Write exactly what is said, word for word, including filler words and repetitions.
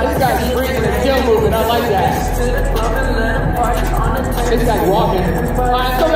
this guy's breathing and still moving. I like that. This guy's walking. All right, come